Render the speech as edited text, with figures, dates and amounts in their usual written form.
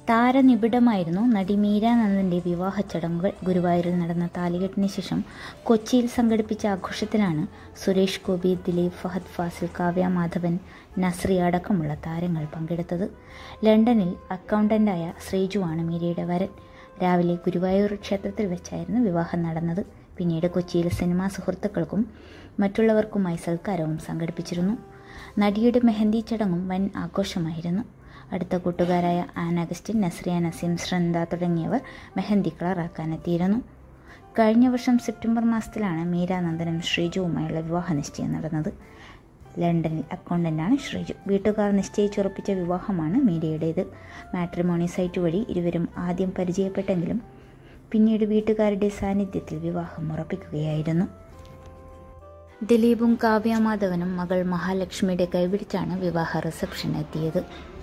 താരനിബിഡമായിരുന്നു നടി മീരാ നന്ദൻ്റെ വിവാഹ ചടങ്ങുകൾ. ഗുരുവായൂരിൽ നടന്ന താലികെട്ടിന് ശേഷം കൊച്ചിയിൽ സംഘടിപ്പിച്ച ആഘോഷത്തിലാണ് സുരേഷ് ഗോപി, ദിലീപ്, ഫഹദ് ഫാസിൽ, കാവ്യ മാധവൻ, നസ്രിയ അടക്കമുള്ള താരങ്ങൾ പങ്കെടുത്തത്. ലണ്ടനിൽ അക്കൗണ്ടൻ്റായ ശ്രീജുവാണ് മീരയുടെ വരൻ. രാവിലെ ഗുരുവായൂർ ക്ഷേത്രത്തിൽ വെച്ചായിരുന്നു വിവാഹം നടന്നത്. പിന്നീട് കൊച്ചിയിൽ സിനിമാ സുഹൃത്തുക്കൾക്കും മറ്റുള്ളവർക്കുമായി സൽക്കാരവും സംഘടിപ്പിച്ചിരുന്നു. നടിയുടെ മെഹന്തി ചടങ്ങും വൻ ആഘോഷമായിരുന്നു. അടുത്ത കൂട്ടുകാരായ ആൻ അഗസ്റ്റിൻ, നസ്രിയ നസീം, ശ്രന്ദ തുടങ്ങിയവർ മെഹന്തി കളറാക്കാനെത്തിയിരുന്നു. കഴിഞ്ഞ വർഷം സെപ്റ്റംബർ മാസത്തിലാണ് മീരാ നന്ദനും ശ്രീജുവുമായുള്ള വിവാഹ നിശ്ചയം നടന്നത്. ലണ്ടനിൽ അക്കൗണ്ടൻ്റാണ് ശ്രീജു. വീട്ടുകാർ നിശ്ചയിച്ചുറപ്പിച്ച വിവാഹമാണ് മീരയുടേത്. മാട്രിമോണി സൈറ്റ് വഴി ഇരുവരും ആദ്യം പരിചയപ്പെട്ടെങ്കിലും പിന്നീട് വീട്ടുകാരുടെ സാന്നിധ്യത്തിൽ വിവാഹം ഉറപ്പിക്കുകയായിരുന്നു. ദിലീപും കാവ്യ മാധവനും മകൾ മഹാലക്ഷ്മിയുടെ കൈപിടിച്ചാണ് വിവാഹ റിസപ്ഷൻ എത്തിയത്.